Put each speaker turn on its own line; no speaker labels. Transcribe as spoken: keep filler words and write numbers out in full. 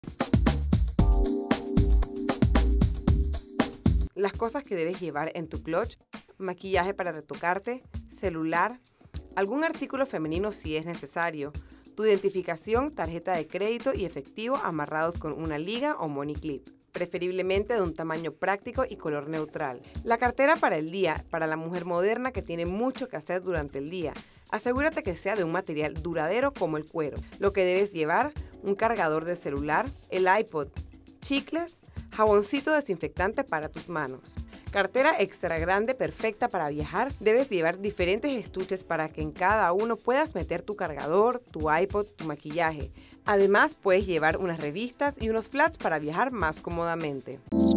Las cosas que debes llevar en tu clutch: maquillaje para retocarte, celular, algún artículo femenino si es necesario, tu identificación, tarjeta de crédito y efectivo amarrados con una liga o money clip, preferiblemente de un tamaño práctico y color neutral. La cartera para el día, para la mujer moderna que tiene mucho que hacer durante el día. Asegúrate que sea de un material duradero como el cuero. Lo que debes llevar: un cargador de celular, el iPod, chicles, jaboncito desinfectante para tus manos. Cartera extra grande perfecta para viajar. Debes llevar diferentes estuches para que en cada uno puedas meter tu cargador, tu iPod, tu maquillaje. Además, puedes llevar unas revistas y unos flats para viajar más cómodamente.